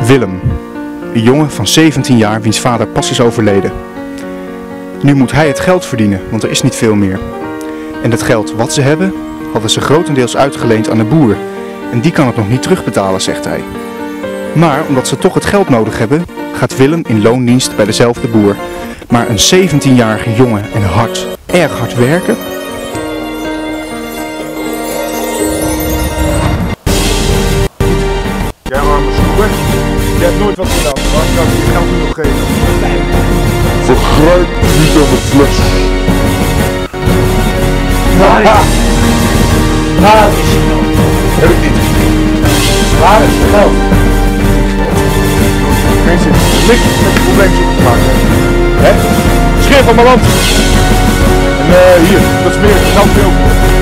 Willem, een jongen van 17 jaar wiens vader pas is overleden. Nu moet hij het geld verdienen, want er is niet veel meer. En het geld wat ze hebben, hadden ze grotendeels uitgeleend aan een boer. En die kan het nog niet terugbetalen, zegt hij. Maar omdat ze toch het geld nodig hebben, gaat Willem in loondienst bij dezelfde boer. Maar een 17-jarige jongen en erg hard werken? Jij arme sloeber, je hebt nooit wat gedaan. Waarom zou ik je geld nu nog geven? Vergrijp niet aan de fles. Waar is je geld? Heb ik niet. Waar is je geld? Mensen, niks met je probleempje te maken. Hè? Scheer van mijn land. En hier, dat smerig geld veel.